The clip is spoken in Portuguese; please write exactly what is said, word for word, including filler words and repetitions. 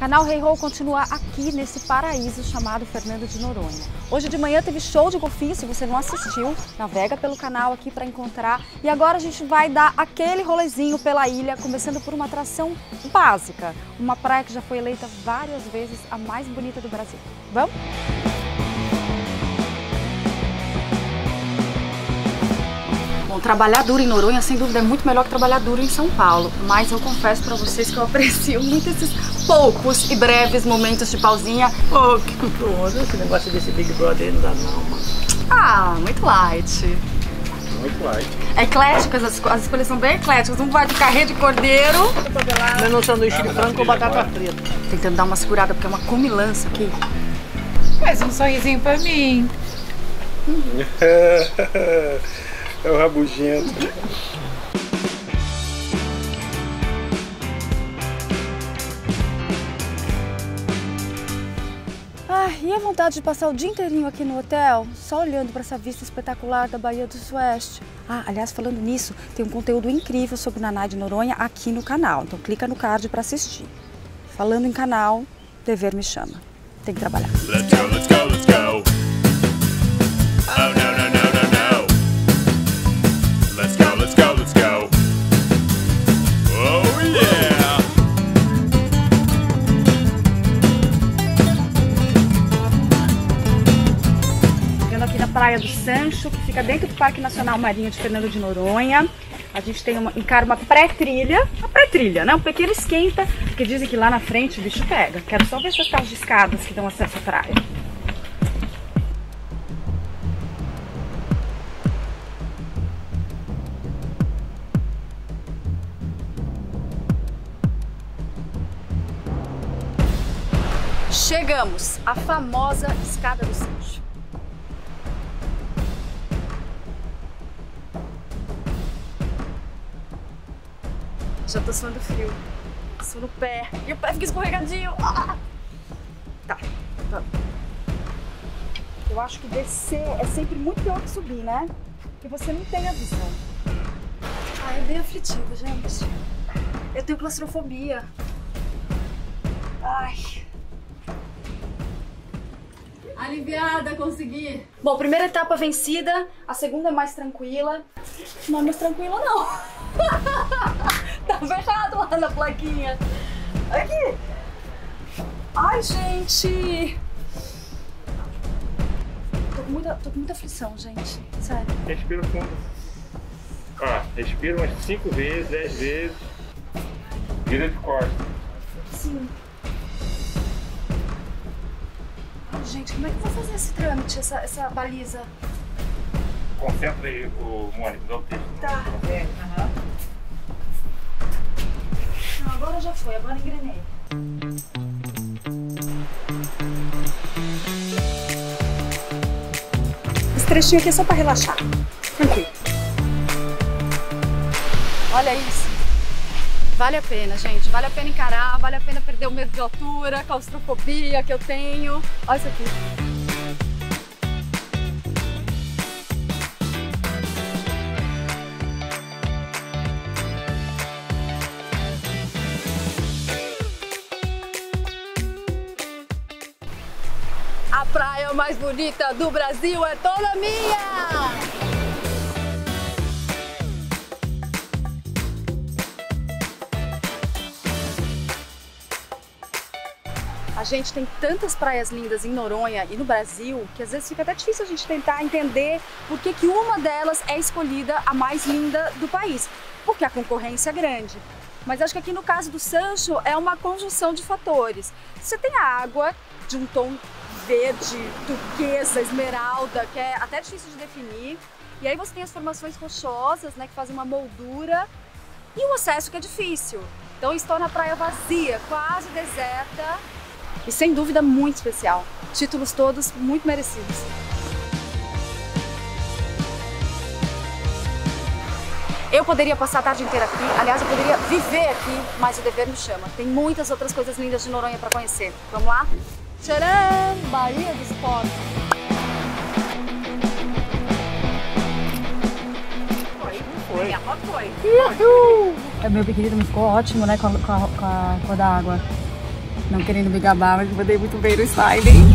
Canal Hey Ho continua aqui nesse paraíso chamado Fernando de Noronha. Hoje de manhã teve show de golfinho, se você não assistiu, navega pelo canal aqui para encontrar. E agora a gente vai dar aquele rolezinho pela ilha, começando por uma atração básica, uma praia que já foi eleita várias vezes a mais bonita do Brasil. Vamos? Bom, trabalhar duro em Noronha, sem dúvida, é muito melhor que trabalhar duro em São Paulo. Mas eu confesso pra vocês que eu aprecio muito esses poucos e breves momentos de pausinha. Ô, oh, que cultuoso, esse negócio desse Big Brother aí não dá não, mano. Ah, muito light. Muito light. É ecléticas, as, as escolhas são bem ecléticas. Um vai de carré de cordeiro. Comendo um sanduíche de frango com batata frita. Tentando dar uma segurada, porque é uma comilança aqui. Faz um sorrisinho pra mim. É o rabugento. Ah, e a vontade de passar o dia inteirinho aqui no hotel, só olhando para essa vista espetacular da Baía do Sueste. Ah, aliás, falando nisso, tem um conteúdo incrível sobre Naná de Noronha aqui no canal, então clica no card para assistir. Falando em canal, dever me chama. Tem que trabalhar. Let's go, let's go, let's go. Oh, no, no, no, no, no. Let's go, let's go, let's go. Oh, yeah. Chegando aqui na Praia do Sancho, que fica dentro do Parque Nacional Marinho de Fernando de Noronha. A gente tem uma, encara uma pré-trilha, uma pré-trilha, né? Um pequeno esquenta, porque dizem que lá na frente o bicho pega. Quero só ver essas casas de escadas que dão acesso à praia. Chegamos à famosa Escada do Sancho. Já tô suando frio, suando o pé, e o pé fica escorregadinho. Ah! Tá, vamos. Eu acho que descer é sempre muito pior que subir, né? Porque você não tem a visão. Ah, é bem aflitivo, gente. Eu tenho claustrofobia. Ai... Aliviada, consegui! Bom, primeira etapa vencida, a segunda é mais tranquila. Não é mais tranquila, não. Tava errado lá na plaquinha. Aqui! Ai, gente! Tô com muita, tô com muita aflição, gente. Sério. Respira fundo. Ó, respira umas cinco vezes, dez vezes. Vira de costas. Sim. Gente, como é que eu vou fazer esse trâmite, essa, essa baliza? Concentra aí o Mônica, dá o texto. Tá. É, aham. Não, agora já foi, agora engrenei. Esse trechinho aqui é só pra relaxar. Tranquilo. Olha isso. Vale a pena, gente. Vale a pena encarar, vale a pena perder o medo de altura, claustrofobia que eu tenho. Olha isso aqui. A praia mais bonita do Brasil é toda minha! A gente tem tantas praias lindas em Noronha e no Brasil que às vezes fica até difícil a gente tentar entender por que que uma delas é escolhida a mais linda do país, porque a concorrência é grande. Mas acho que aqui no caso do Sancho é uma conjunção de fatores. Você tem a água de um tom verde, turquesa, esmeralda, que é até difícil de definir. E aí você tem as formações rochosas, né, que fazem uma moldura, e o acesso que é difícil. Então isso torna a praia vazia, quase deserta. E sem dúvida muito especial. Títulos todos muito merecidos. Eu poderia passar a tarde inteira aqui, aliás eu poderia viver aqui, mas o dever me chama. Tem muitas outras coisas lindas de Noronha para conhecer. Vamos lá? Tcharam! Baía dos Portos. Foi. Foi. Minha foto foi. Uhul. É, meu pequenino ficou ótimo, né, com a, com a, com a cor da água. Não querendo me gabar, mas mandei muito bem no styling.